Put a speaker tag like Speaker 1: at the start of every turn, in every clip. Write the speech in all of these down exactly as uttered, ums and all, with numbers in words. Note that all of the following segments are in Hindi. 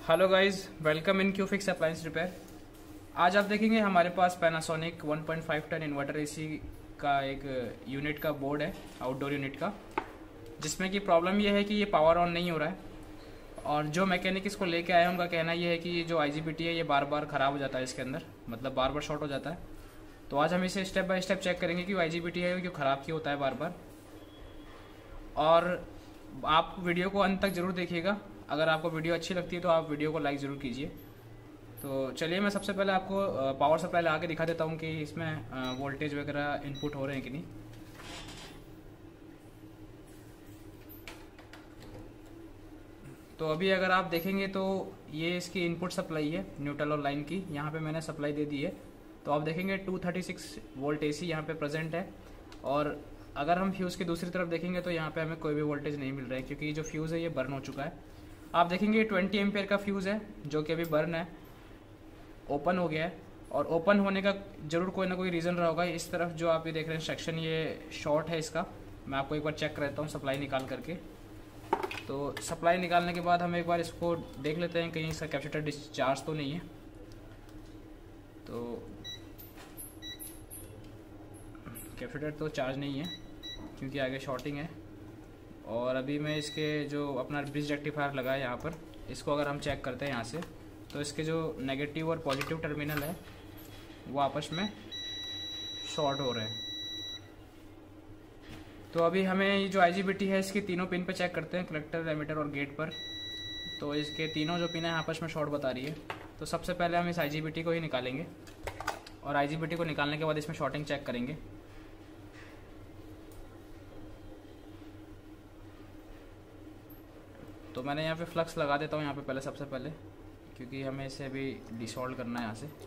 Speaker 1: Hello guys, welcome in Qfix appliance repair. आज आप देखेंगे हमारे पास Panasonic one point five ton inverter AC का एक यूनिट का बोर्ड है, आउटडोर यूनिट का, जिसमें कि प्रॉब्लम ये है कि ये पावर ऑन नहीं हो रहा है। और जो मैकेनिक इसको लेके आए हैं उनका कहना ये है कि ये जो आईजीबीटी है ये बार बार ख़राब हो जाता है, इसके अंदर मतलब बार बार शॉर्ट हो जाता है। तो आज हम इसे स्टेप बाय स्टेप चेक करेंगे कि आईजीबीटी है क्यों ख़राब क्यों होता है बार बार। और आप वीडियो को अंत तक ज़रूर देखिएगा। अगर आपको वीडियो अच्छी लगती है तो आप वीडियो को लाइक ज़रूर कीजिए। तो चलिए मैं सबसे पहले आपको पावर सप्लाई लगा के दिखा देता हूँ कि इसमें वोल्टेज वगैरह इनपुट हो रहे हैं कि नहीं। तो अभी अगर आप देखेंगे तो ये इसकी इनपुट सप्लाई है न्यूट्रल और लाइन की, यहाँ पे मैंने सप्लाई दे दी है। तो आप देखेंगे two thirty six volt AC यहाँ पे प्रेजेंट है। और अगर हम फ्यूज़ की दूसरी तरफ देखेंगे तो यहाँ पे हमें कोई भी वोल्टेज नहीं मिल रहा है, क्योंकि जो फ्यूज़ है ये बर्न हो चुका है। आप देखेंगे ट्वेंटी एम्पेयर का फ्यूज़ है जो कि अभी बर्न है, ओपन हो गया है। और ओपन होने का जरूर कोई ना कोई रीज़न रहा होगा। इस तरफ जो आप ये देख रहे हैं सेक्शन, ये शॉर्ट है इसका। मैं आपको एक बार चेक करता हूँ सप्लाई निकाल करके। तो सप्लाई निकालने के बाद हम एक बार इसको देख लेते हैं कहीं इसका कैपेसिटर डिस्चार्ज तो नहीं है। तो कैपेसिटर तो चार्ज नहीं है क्योंकि आगे शॉर्टिंग है। और अभी मैं इसके जो अपना ब्रिज रेक्टिफायर लगा है यहाँ पर, इसको अगर हम चेक करते हैं यहाँ से, तो इसके जो नेगेटिव और पॉजिटिव टर्मिनल है वो आपस में शॉर्ट हो रहे हैं। तो अभी हमें ये जो आईजीबीटी है इसकी तीनों पिन पे चेक करते हैं, कलेक्टर, एमिटर और गेट पर। तो इसके तीनों जो पिन है आपस में शॉर्ट बता रही है। तो सबसे पहले हम इस आईजीबीटी को ही निकालेंगे और आईजीबीटी को निकालने के बाद इसमें शॉर्टिंग चेक करेंगे। तो मैंने यहाँ पे फ्लक्स लगा देता हूँ यहाँ पे पहले, सबसे पहले, क्योंकि हमें इसे अभी डिसॉल्व करना है यहाँ से।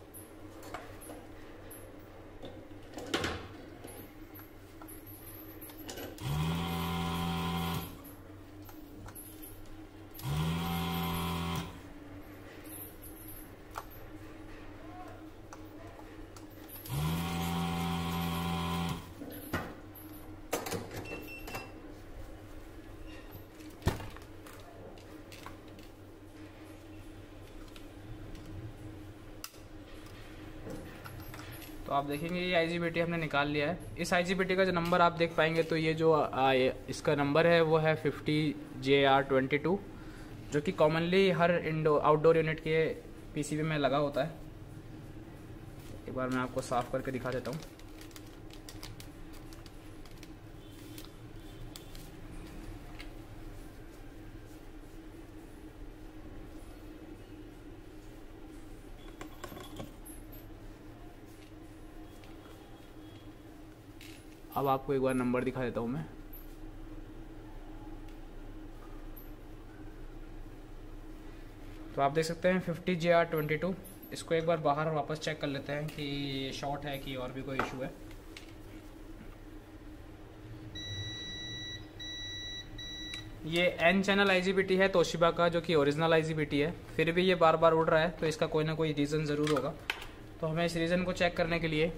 Speaker 1: तो आप देखेंगे ये आईजीबीटी हमने निकाल लिया है। इस आईजीबीटी का जो नंबर आप देख पाएंगे तो ये जो आ, ये, इसका नंबर है वो है fifty J R twenty two, जो कि कॉमनली हर इंडो आउटडोर यूनिट के पीसीबी में लगा होता है। एक बार मैं आपको साफ करके दिखा देता हूँ। अब आपको एक बार नंबर दिखा देता हूँ मैं। तो आप देख सकते हैं fifty J R twenty two. इसको एक बार बाहर वापस चेक कर लेते हैं कि ये शॉर्ट है कि और भी कोई इशू है। ये एन चैनल आईजीबीटी है तोशिबा का, जो कि ओरिजिनल आईजीबीटी है। फिर भी ये बार बार उड़ रहा है, तो इसका कोई ना कोई रीज़न ज़रूर होगा। तो हमें इस रीज़न को चेक करने के लिए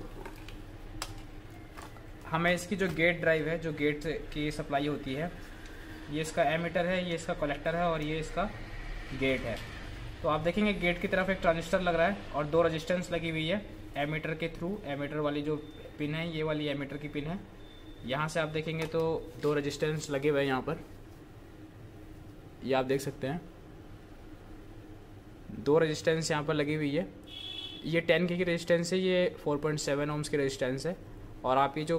Speaker 1: हमें इसकी जो गेट ड्राइव है, जो गेट की सप्लाई होती है, ये इसका एमीटर है, ये इसका कलेक्टर है और ये इसका गेट है। तो आप देखेंगे गेट की तरफ एक ट्रांजिस्टर लग रहा है और दो रेजिस्टेंस लगी हुई है एमीटर के थ्रू। एमीटर वाली जो पिन है, ये वाली एमीटर की पिन है। यहाँ से आप देखेंगे तो दो रेजिस्टेंस लगे हुए हैं यहाँ पर, ये आप देख सकते हैं। दो रेजिस्टेंस यहाँ पर लगी हुई है। ये टेन के की रेजिस्टेंस है, ये फोर पॉइंट सेवन ओम्स की रेजिस्टेंस है। और आप ये जो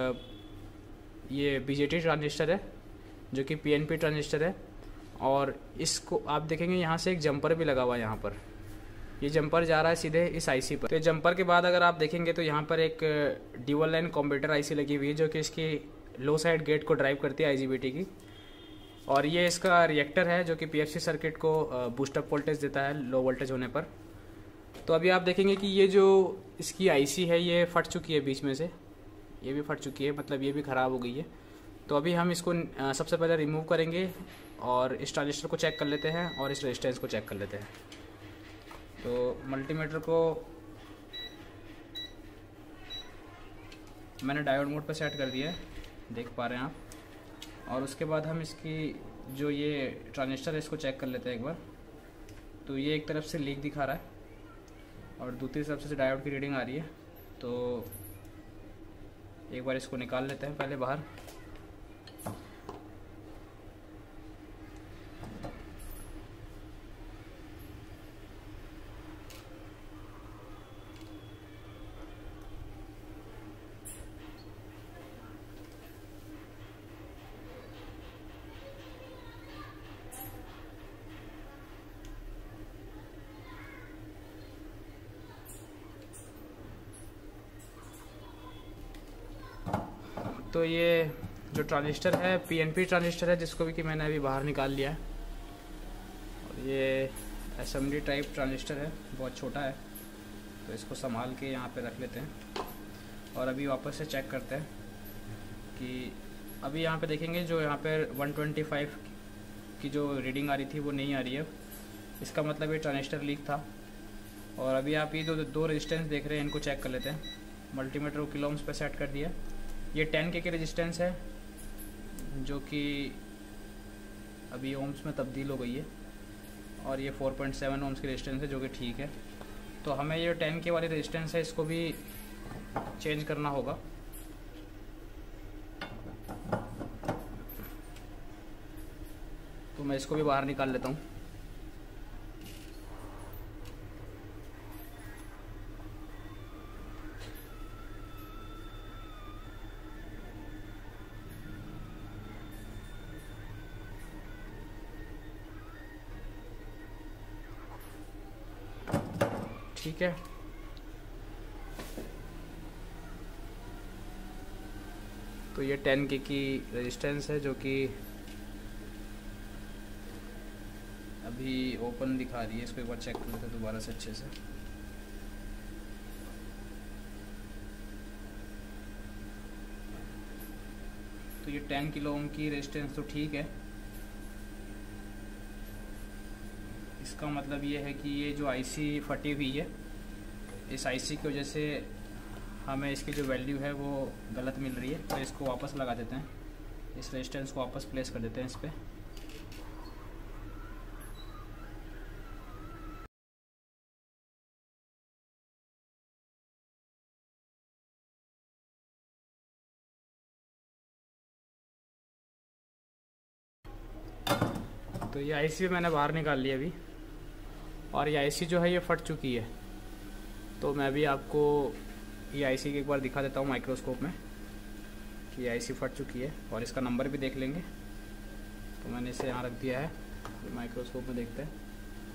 Speaker 1: ये बीजेटी ट्रांजिस्टर है, जो कि पीएनपी ट्रांजिस्टर है, और इसको आप देखेंगे यहाँ से एक जंपर भी लगा हुआ है। यहाँ पर ये जंपर जा रहा है सीधे इस आईसी पर। तो जंपर के बाद अगर आप देखेंगे तो यहाँ पर एक ड्यूअल लाइन कॉम्प्यूटर आईसी लगी हुई है, जो कि इसकी लो साइड गेट को ड्राइव करती है आईजीबीटी की। और ये इसका रिएक्टर है, जो कि पीएफसी सर्किट को बूस्टअप वोल्टेज देता है लो वोल्टेज होने पर। तो अभी आप देखेंगे कि ये जो इसकी आईसी है ये फट चुकी है बीच में से, ये भी फट चुकी है, मतलब ये भी ख़राब हो गई है। तो अभी हम इसको सबसे पहले रिमूव करेंगे और इस ट्रांजिस्टर को चेक कर लेते हैं और इस रेजिस्टेंस को चेक कर लेते हैं। तो मल्टीमीटर को मैंने डायोड मोड पर सेट कर दिया है, देख पा रहे हैं आप। और उसके बाद हम इसकी जो ये ट्रांजिस्टर है इसको चेक कर लेते हैं एक बार। तो ये एक तरफ से लीक दिखा रहा है और दूसरी तरफ से डायोड की रीडिंग आ रही है। तो एक बार इसको निकाल लेते हैं पहले बाहर। तो ये जो ट्रांजिस्टर है पीएनपी ट्रांजिस्टर है, जिसको भी कि मैंने अभी बाहर निकाल लिया है। और ये असेंबली टाइप ट्रांजिस्टर है, बहुत छोटा है, तो इसको संभाल के यहाँ पे रख लेते हैं। और अभी वापस से चेक करते हैं कि अभी यहाँ पे देखेंगे जो यहाँ पे वन ट्वेंटी फाइव की जो रीडिंग आ रही थी वो नहीं आ रही है। इसका मतलब ये ट्रांजिस्टर लीक था। और अभी आप ये दो दो रेजिस्टेंस देख रहे हैं, इनको चेक कर लेते हैं। मल्टीमीटर को किलो ओम्स पे सेट कर दिया। ये टेन के की रेजिस्टेंस है जो कि अभी ओम्स में तब्दील हो गई है, और ये फोर पॉइंट सेवन ओम्स की रेजिस्टेंस है जो कि ठीक है। तो हमें ये टेन के वाली रेजिस्टेंस है, इसको भी चेंज करना होगा। तो मैं इसको भी बाहर निकाल लेता हूँ। ठीक है, तो ये टेन के की रेजिस्टेंस है जो कि अभी ओपन दिखा रही है। इसको एक बार चेक कर लेते हैं दोबारा से अच्छे से। तो ये टेन किलो ओम की रेजिस्टेंस तो ठीक है। इसका मतलब ये है कि ये जो आईसी फटी हुई है, इस आईसी की वजह से हमें इसकी जो वैल्यू है वो गलत मिल रही है। तो इसको वापस लगा देते हैं, इस रेजिस्टेंस को वापस प्लेस कर देते हैं इस पर। तो ये आईसी मैंने बाहर निकाल लिया अभी, और ये आईसी जो है ये फट चुकी है। तो मैं भी आपको ये आईसी की एक बार दिखा देता हूँ माइक्रोस्कोप में कि ये आईसी फट चुकी है, और इसका नंबर भी देख लेंगे। तो मैंने इसे यहाँ रख दिया है, तो माइक्रोस्कोप में देखते हैं।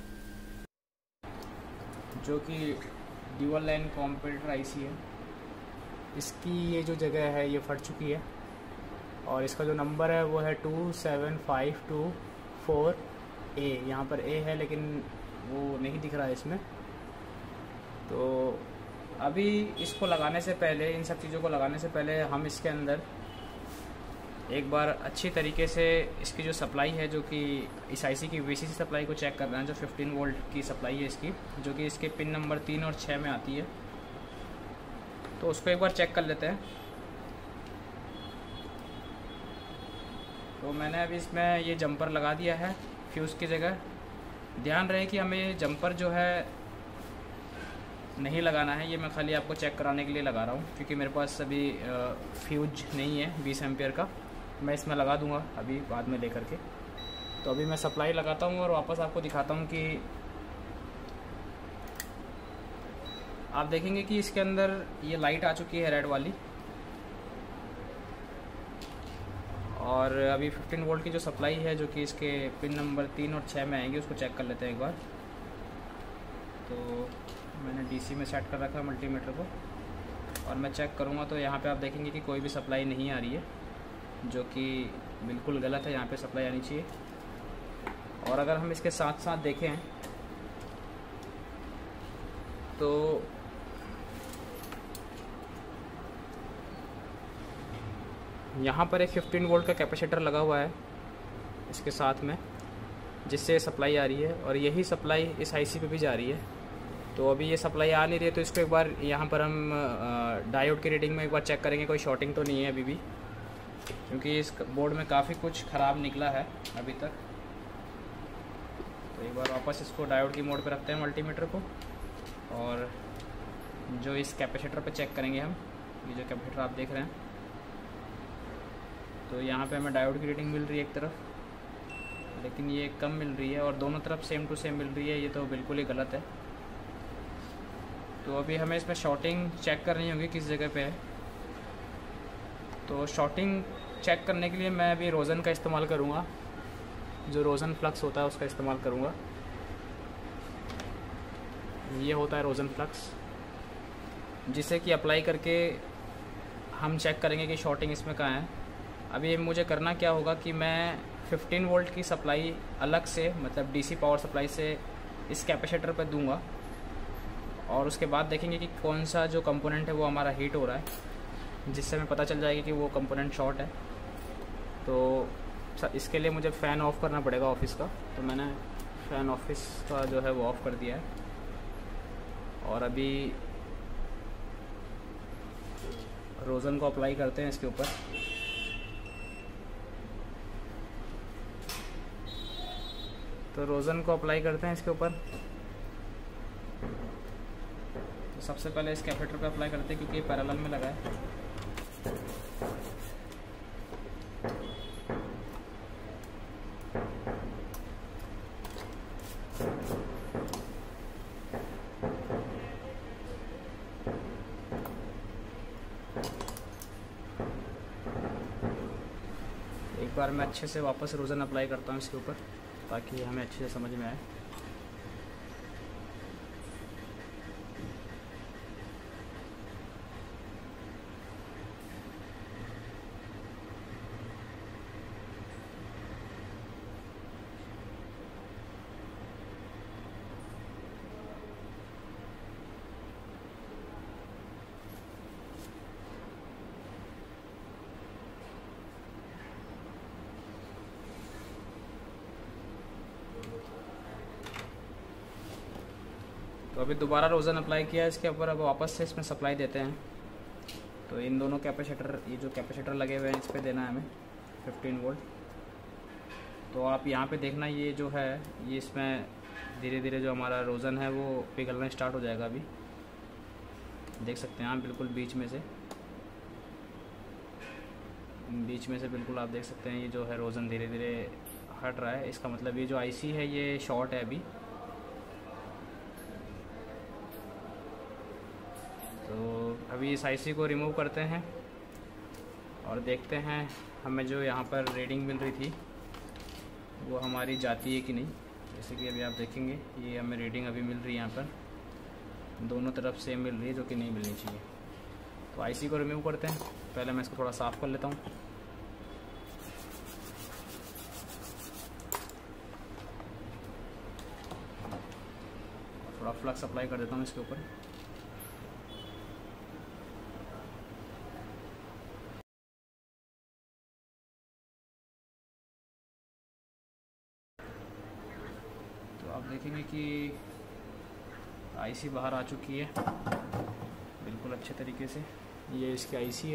Speaker 1: जो कि ड्यूअल लाइन कॉम्पेरेटर आईसी है, इसकी ये जो जगह है ये फट चुकी है, और इसका जो नंबर है वो है two seven five two four A. यहाँ पर ए है लेकिन वो नहीं दिख रहा है इसमें। तो अभी इसको लगाने से पहले, इन सब चीज़ों को लगाने से पहले हम इसके अंदर एक बार अच्छी तरीके से इसकी जो सप्लाई है, जो कि इस आईसी की वीसीसी सप्लाई को चेक करना है, जो फिफ्टीन वोल्ट की सप्लाई है इसकी, जो कि इसके पिन नंबर तीन और छः में आती है। तो उसको एक बार चेक कर लेते हैं। तो मैंने अभी इसमें ये जंपर लगा दिया है फ्यूज़ की जगह। ध्यान रहे कि हमें ये जंपर जो है नहीं लगाना है, ये मैं खाली आपको चेक कराने के लिए लगा रहा हूँ, क्योंकि मेरे पास अभी फ्यूज नहीं है बीस एम्पियर का। मैं इसमें लगा दूंगा अभी बाद में लेकर के। तो अभी मैं सप्लाई लगाता हूँ और वापस आपको दिखाता हूँ कि आप देखेंगे कि इसके अंदर ये लाइट आ चुकी है रेड वाली, और अभी फिफ्टीन वोल्ट की जो सप्लाई है जो कि इसके पिन नंबर तीन और छः में आएंगे, उसको चेक कर लेते हैं एक बार। तो मैंने डीसी में सेट कर रखा है मल्टीमीटर को, और मैं चेक करूँगा तो यहाँ पे आप देखेंगे कि कोई भी सप्लाई नहीं आ रही है, जो कि बिल्कुल गलत है। यहाँ पे सप्लाई आनी चाहिए। और अगर हम इसके साथ साथ देखें तो यहाँ पर एक फिफ्टीन वोल्ट का कैपेसिटर लगा हुआ है इसके साथ में, जिससे सप्लाई आ रही है, और यही सप्लाई इस आईसी पे भी जा रही है। तो अभी ये सप्लाई आ नहीं रही है, तो इसको एक बार यहाँ पर हम डायोड की रीडिंग में एक बार चेक करेंगे कोई शॉर्टिंग तो नहीं है अभी भी, क्योंकि इस बोर्ड में काफ़ी कुछ ख़राब निकला है अभी तक। तो एक बार वापस इसको डायोड की मोड पे रखते हैं मल्टीमीटर को, और जो इस कैपेसिटर पे चेक करेंगे हम। ये जो कैपेसिटर आप देख रहे हैं, तो यहाँ पे हमें डायोड की रीडिंग मिल रही है एक तरफ, लेकिन ये कम मिल रही है, और दोनों तरफ सेम टू सेम मिल रही है। ये तो बिल्कुल ही गलत है। तो अभी हमें इसमें शॉर्टिंग चेक करनी होगी किस जगह पे है। तो शॉर्टिंग चेक करने के लिए मैं अभी रोज़न का इस्तेमाल करूँगा, जो रोज़न फ्लक्स होता है उसका इस्तेमाल करूँगा। ये होता है रोज़न फ्लक्स, जिसे कि अप्लाई करके हम चेक करेंगे कि शॉर्टिंग इसमें कहाँ है। अभी मुझे करना क्या होगा कि मैं फिफ्टीन वोल्ट की सप्लाई अलग से, मतलब डीसी पावर सप्लाई से इस कैपेसिटर पर दूंगा, और उसके बाद देखेंगे कि कौन सा जो कंपोनेंट है वो हमारा हीट हो रहा है, जिससे हमें पता चल जाएगा कि वो कंपोनेंट शॉर्ट है। तो इसके लिए मुझे फ़ैन ऑफ़ करना पड़ेगा ऑफिस का। तो मैंने फ़ैन ऑफिस का जो है वो ऑफ़ कर दिया है, और अभी रोज़न को अप्लाई करते हैं इसके ऊपर। तो रोज़न को अप्लाई करते हैं इसके ऊपर। तो सबसे पहले इस कैपेसिटर पे अप्लाई करते हैं, क्योंकि ये पैरेलल में लगा है। एक बार मैं अच्छे से वापस रोज़न अप्लाई करता हूँ इसके ऊपर, ताकि हमें अच्छे से समझ में आए। तो अभी दोबारा रोज़न अप्लाई किया है इसके ऊपर। अब वापस से इसमें सप्लाई देते हैं। तो इन दोनों कैपेसिटर, ये जो कैपेसिटर लगे हुए हैं, इस पर देना है हमें फिफ्टीन वोल्ट। तो आप यहाँ पे देखना, ये जो है ये इसमें धीरे धीरे जो हमारा रोज़न है वो पिघलना स्टार्ट हो जाएगा। अभी देख सकते हैं आप, बिल्कुल बीच में से बीच में से बिल्कुल आप देख सकते हैं ये जो है रोज़न धीरे धीरे हट रहा है। इसका मतलब ये जो आईसी है ये शॉर्ट है अभी। तो अभी इस आईसी को रिमूव करते हैं और देखते हैं हमें जो यहाँ पर रीडिंग मिल रही थी वो हमारी जाती है कि नहीं। जैसे कि अभी आप देखेंगे ये हमें रीडिंग अभी मिल रही है, यहाँ पर दोनों तरफ सेम मिल रही है, जो कि नहीं मिलनी चाहिए। तो आईसी को रिमूव करते हैं। पहले मैं इसको थोड़ा साफ़ कर लेता हूँ। थोड़ा फ्लक्स अप्लाई कर देता हूँ इसके ऊपर। आप देखेंगे कि आईसी बाहर आ चुकी है बिल्कुल अच्छे तरीके से। ये इसकी आईसी है।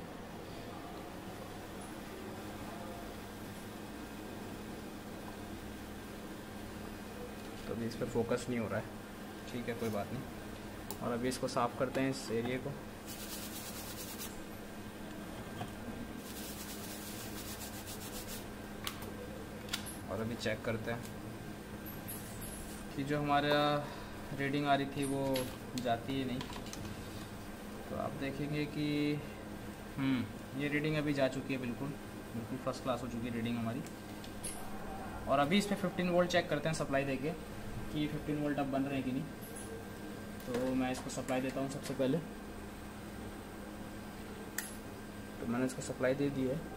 Speaker 1: तो अभी इस पर फोकस नहीं हो रहा है, ठीक है, कोई बात नहीं। और अभी इसको साफ़ करते हैं इस एरिया को। और अभी चेक करते हैं कि जो हमारा रीडिंग आ रही थी वो जाती है नहीं। तो आप देखेंगे कि हम्म ये रीडिंग अभी जा चुकी है, बिल्कुल बिल्कुल फर्स्ट क्लास हो चुकी है रीडिंग हमारी। और अभी इस पर फिफ्टीन वोल्ट चेक करते हैं सप्लाई देके कि फिफ्टीन वोल्ट अब बन रहे हैं कि नहीं। तो मैं इसको सप्लाई देता हूँ सबसे पहले। तो मैंने इसको सप्लाई दे दी है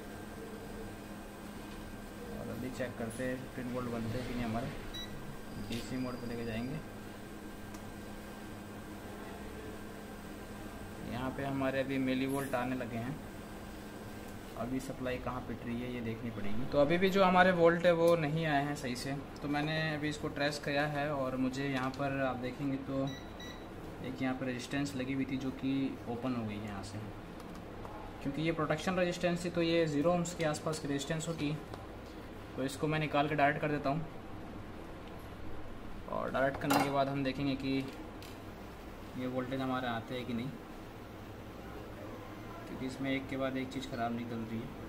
Speaker 1: और अभी चेक करते हैं फिफ्टीन वोल्ट बनते हैं कि नहीं हमारे। डीसी मोड पे लेके जाएंगे। यहाँ पे हमारे अभी मिली वोल्ट आने लगे हैं। अभी सप्लाई कहाँ पिट रही है ये देखनी पड़ेगी। तो अभी भी जो हमारे वोल्ट है वो नहीं आए हैं सही से। तो मैंने अभी इसको ट्रेस किया है और मुझे यहाँ पर आप देखेंगे तो एक यहाँ पर रेजिस्टेंस लगी हुई थी जो कि ओपन हो गई है यहाँ से, क्योंकि ये प्रोटेक्शन रेजिस्टेंस थी। तो ये ज़ीरो ओम्स के आसपास की रेजिस्टेंस होती। तो इसको मैं निकाल के डायरेक्ट कर देता हूँ। और डायरेक्ट करने के बाद हम देखेंगे कि ये वोल्टेज हमारे आते हैं कि नहीं, क्योंकि इसमें एक के बाद एक चीज़ ख़राब निकल रही है।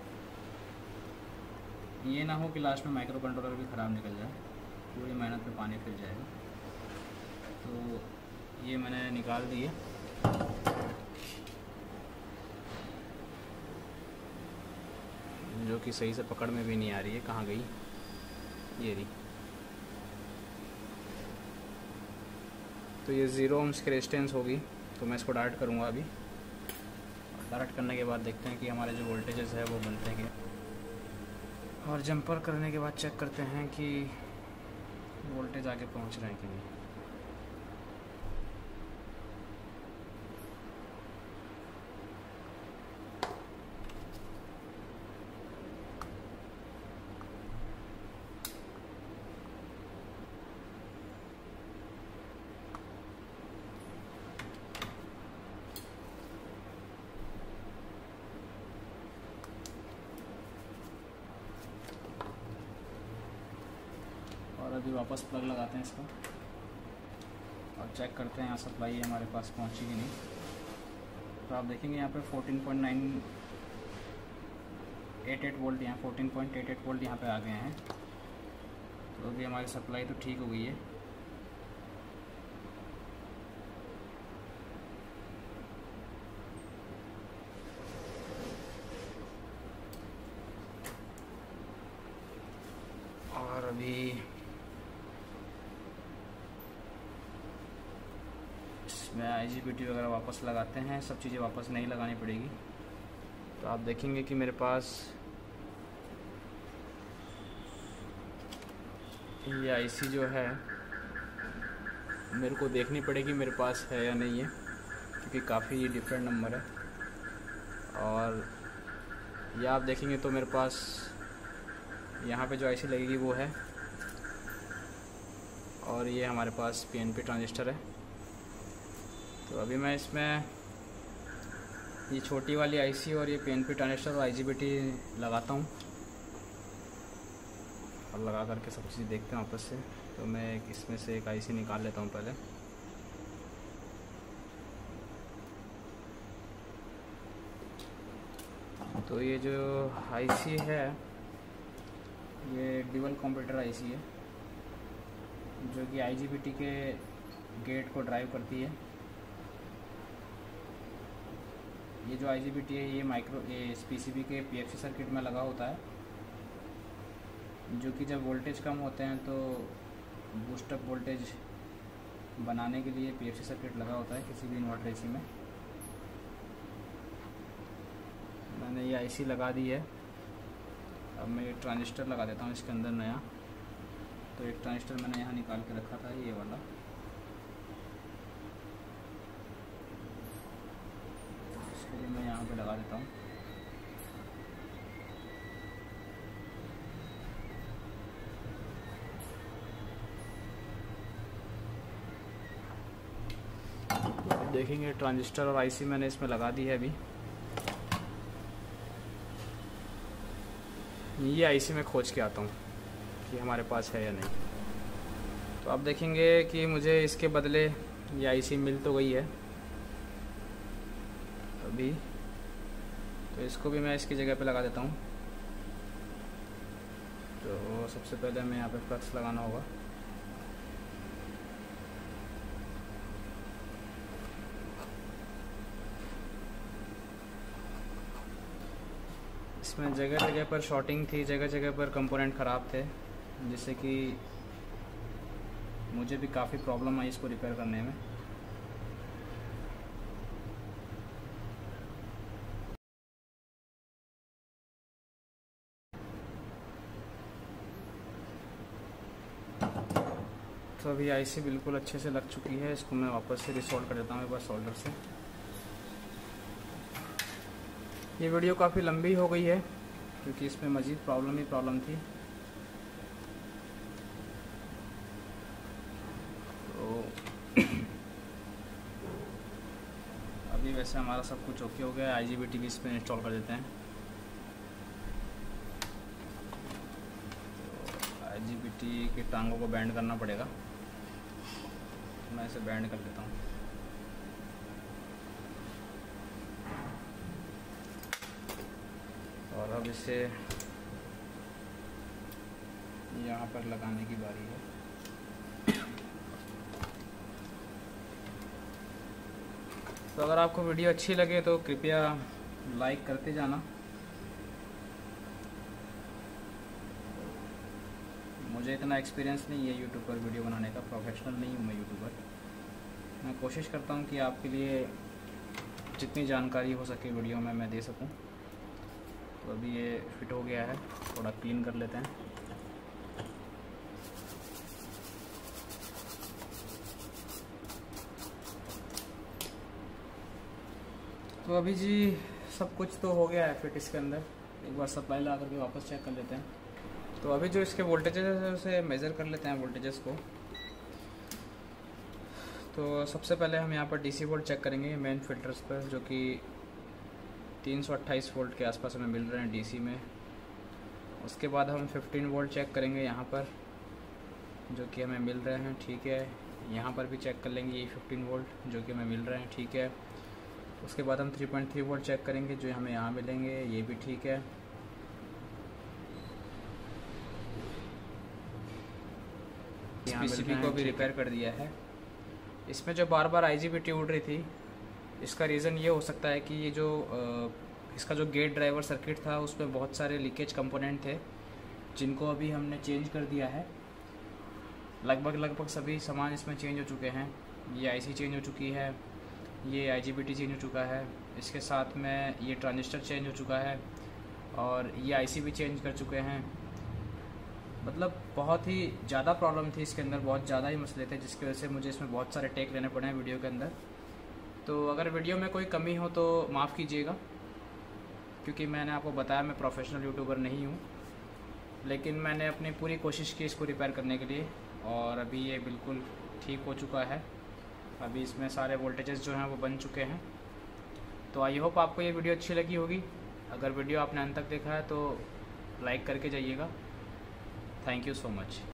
Speaker 1: ये ना हो कि लास्ट में माइक्रो कंट्रोलर भी ख़राब निकल जाए, पूरी मेहनत पे पानी फिर जाएगा। तो ये मैंने निकाल दिए। जो कि सही से पकड़ में भी नहीं आ रही है, कहाँ गई ये रही। तो ये ज़ीरो ओम्स की रेजिस्टेंस होगी, तो मैं इसको डायरेक्ट करूँगा अभी। डायरेक्ट करने के बाद देखते हैं कि हमारे जो वोल्टेजेस है वो बनते हैं क्या, और जंपर करने के बाद चेक करते हैं कि वोल्टेज आगे पहुँच रहे हैं कि नहीं। और अभी वापस प्लग लगाते हैं इसका और चेक करते हैं यहाँ सप्लाई हमारे पास पहुँची कि नहीं। तो आप देखेंगे यहाँ पे fourteen point nine eight eight volt यहाँ fourteen point eight eight volt यहाँ पे आ गए हैं। तो अभी हमारी सप्लाई तो ठीक हो गई है। और अभी इसमें आई जी बी टी वगैरह वापस लगाते हैं, सब चीज़ें वापस नहीं लगानी पड़ेगी। तो आप देखेंगे कि मेरे पास ये आईसी जो है मेरे को देखनी पड़ेगी मेरे पास है या नहीं है, क्योंकि काफ़ी डिफरेंट नंबर है। और ये आप देखेंगे तो मेरे पास यहाँ पे जो आईसी लगेगी वो है, और ये हमारे पास पीएनपी ट्रांजिस्टर है। तो अभी मैं इसमें ये छोटी वाली आईसी और ये पीएनपी ट्रांजिस्टर और आईजीबीटी लगाता हूँ, और लगा करके सब चीज़ देखते हैं वापस से। तो मैं इसमें से एक आईसी निकाल लेता हूँ पहले। तो ये जो आईसी है ये ड्यूअल कंप्यूटर आईसी है, जो कि आईजीबीटी के गेट को ड्राइव करती है। ये जो आईजीबीटी है ये माइक्रो ये पीसीबी के पीएफसी सर्किट में लगा होता है, जो कि जब वोल्टेज कम होते हैं तो बूस्टअप वोल्टेज बनाने के लिए पीएफसी सर्किट लगा होता है किसी भी इन्वर्टर एसी में। मैंने ये आईसी लगा दी है। अब मैं ये ट्रांजिस्टर लगा देता हूँ इसके अंदर नया। तो एक ट्रांजिस्टर मैंने यहाँ निकाल के रखा था, ये वाला। इसके लिए मैं यहाँ पे लगा देता हूँ। देखेंगे ट्रांजिस्टर और आईसी मैंने इसमें लगा दी है अभी। ये आईसी मैं खोज के आता हूँ कि हमारे पास है या नहीं। तो आप देखेंगे कि मुझे इसके बदले ये आईसी मिल तो गई है अभी। तो इसको भी मैं इसकी जगह पे लगा देता हूँ। तो सबसे पहले हमें यहाँ पे फ्लक्स लगाना होगा। इसमें जगह जगह पर शॉर्टिंग थी, जगह जगह पर कंपोनेंट ख़राब थे, जिससे कि मुझे भी काफ़ी प्रॉब्लम आई इसको रिपेयर करने में। तो अभी आईसी बिल्कुल अच्छे से लग चुकी है। इसको मैं वापस से रिसोल्ड कर देता हूँ एक बार सोल्डर से। ये वीडियो काफ़ी लंबी हो गई है क्योंकि इसमें मज़ीद प्रॉब्लम ही प्रॉब्लम थी। तो अभी वैसे हमारा सब कुछ ओके हो गया है। आईजीबीटी भी इस पर इंस्टॉल कर देते हैं। तो आईजीबीटी के टांगों को बैंड करना पड़ेगा। मैं इसे बैंड कर लेता हूँ। और अब इसे यहाँ पर लगाने की बारी है। तो अगर आपको वीडियो अच्छी लगे तो कृपया लाइक करते जाना। मुझे इतना एक्सपीरियंस नहीं है यूट्यूब पर वीडियो बनाने का, प्रोफेशनल नहीं हूँ मैं यूट्यूबर। मैं कोशिश करता हूँ कि आपके लिए जितनी जानकारी हो सके वीडियो में मैं दे सकूँ। तो अभी ये फिट हो गया है, थोड़ा क्लीन कर लेते हैं। तो अभी जी सब कुछ तो हो गया है फिट इसके अंदर। एक बार सप्लाई ला करके वापस चेक कर लेते हैं। तो अभी जो इसके वोल्टेजेस है उसे मेज़र कर लेते हैं, वोल्टेजेस को। तो सबसे पहले हम यहाँ पर डीसी वोल्ट चेक करेंगे मेन फिल्टर्स पर, जो कि तीन सौ अट्ठाईस वोल्ट के आसपास हमें मिल रहे हैं डीसी में। उसके बाद हम पंद्रह वोल्ट चेक करेंगे यहाँ पर, जो कि हमें मिल रहे हैं, ठीक है। यहाँ पर भी चेक कर लेंगे ये पंद्रह वोल्ट जो कि हमें मिल रहे हैं, ठीक है। उसके बाद हम तीन पॉइंट तीन वोल्ट चेक करेंगे जो हमें यहाँ मिलेंगे, ये भी ठीक है। इस पीसीबी को भी रिपेयर कर दिया है। इसमें जो बार बार आईजीबीटी उड़ रही थी, इसका रीज़न ये हो सकता है कि ये जो इसका जो गेट ड्राइवर सर्किट था उसमें बहुत सारे लीकेज कंपोनेंट थे, जिनको अभी हमने चेंज कर दिया है। लगभग लगभग सभी सामान इसमें चेंज हो चुके हैं। ये आईसी चेंज हो चुकी है, ये आईजीबीटी चेंज हो चुका है, इसके साथ में ये ट्रांजिस्टर चेंज हो चुका है, और ये आईसी भी चेंज कर चुके हैं। मतलब बहुत ही ज़्यादा प्रॉब्लम थी इसके अंदर, बहुत ज़्यादा ही मसले थे, जिसकी वजह से मुझे इसमें बहुत सारे टेक लेने पड़े हैं वीडियो के अंदर। तो अगर वीडियो में कोई कमी हो तो माफ़ कीजिएगा, क्योंकि मैंने आपको बताया मैं प्रोफेशनल यूट्यूबर नहीं हूँ। लेकिन मैंने अपनी पूरी कोशिश की इसको रिपेयर करने के लिए, और अभी ये बिल्कुल ठीक हो चुका है। अभी इसमें सारे वोल्टेजेस जो हैं वो बन चुके हैं। तो आई होप आपको ये वीडियो अच्छी लगी होगी। अगर वीडियो आपने अंत तक देखा है तो लाइक करके जाइएगा। Thank you so much.